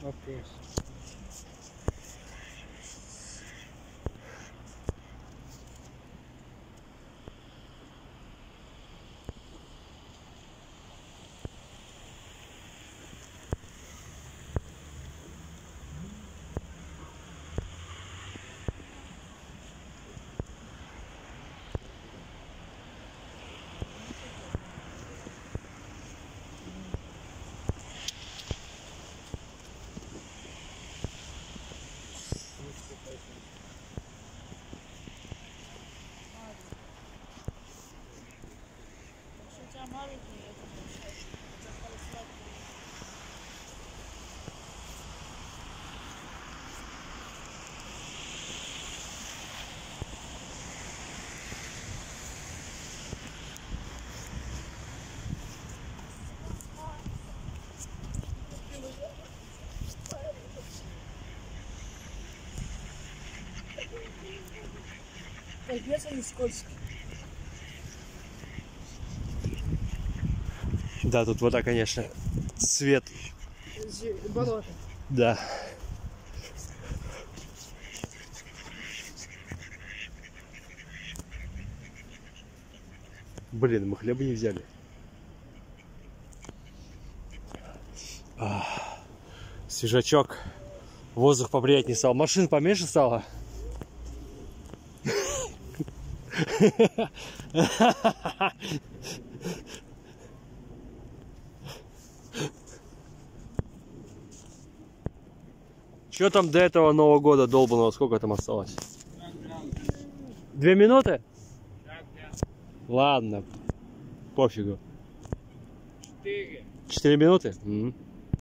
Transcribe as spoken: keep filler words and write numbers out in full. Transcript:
Окей. Капец, они скользкие. Да, тут вода, конечно, цвет. Болото. Да. Блин, мы хлеба не взяли. А, свежачок. Воздух поприятнее стал. Машин поменьше стало. Что там до этого Нового года долбаного? Сколько там осталось? Две минуты? Ладно. Пофигу. Четыре. Четыре минуты? Угу.